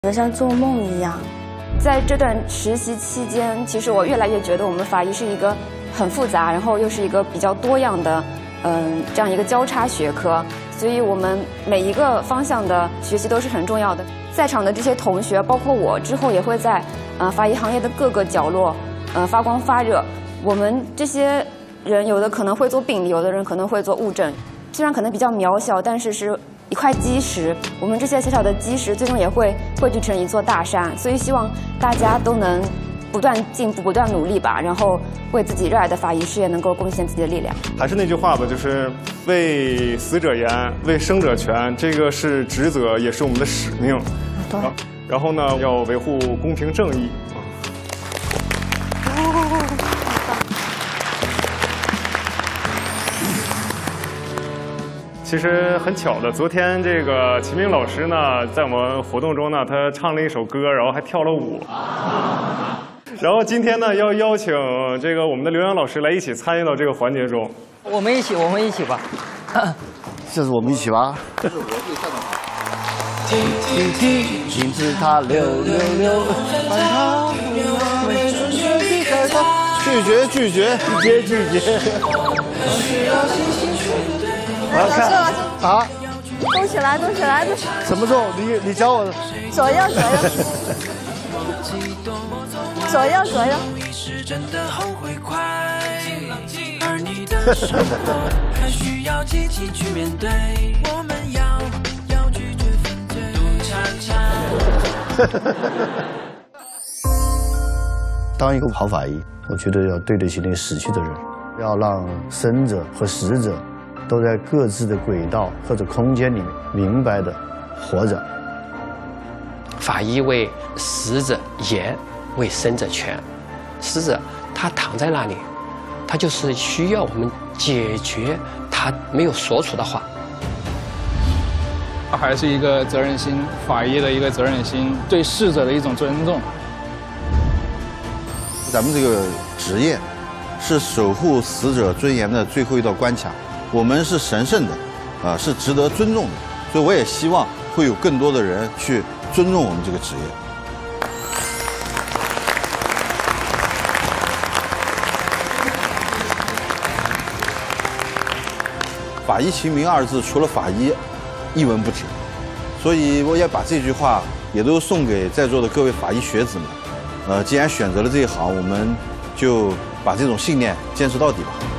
像做梦一样。在这段实习期间，其实我越来越觉得我们法医是一个很复杂，然后又是一个比较多样的，这样一个交叉学科。所以我们每一个方向的学习都是很重要的。在场的这些同学，包括我，之后也会在法医行业的各个角落，发光发热。我们这些人有的可能会做病理，有的人可能会做物证，虽然可能比较渺小，但是是一块基石。我们这些小小的基石，最终也会汇聚成一座大山。所以希望大家都能不断进步，不断努力吧，然后为自己热爱的法医事业能够贡献自己的力量。 还是那句话吧，就是为死者言，为生者权，这个是职责，也是我们的使命。然后呢，要维护公平正义。其实很巧的，昨天这个齐明老师呢，在我们活动中呢，他唱了一首歌，然后还跳了舞。然后今天呢，要邀请这个我们的刘洋老师来一起参与到这个环节中。 我们一起吧。 这是我们一起吧。这是我最擅长的。停止它溜溜溜，拒绝。我要看啊！ 动起来！ 什么时候？你教我。 左右。 当一个好法医，我觉得要对得起那死去的人，要让生者和死者都在各自的轨道或者空间里面明白的活着。 法医为死者言，为生者权。死者他躺在那里，他就是需要我们解决他没有说出的话。 还是一个责任心，法医的一个责任心，对逝者的一种尊重。 咱们这个职业是守护死者尊严的最后一道关卡，我们是神圣的，是值得尊重的。所以我也希望会有更多的人去尊重我们这个职业。法医齐名二字，除了法医，一文不值。所以我也把这句话也都送给在座的各位法医学子们。既然选择了这一行，我们就把这种信念坚持到底吧。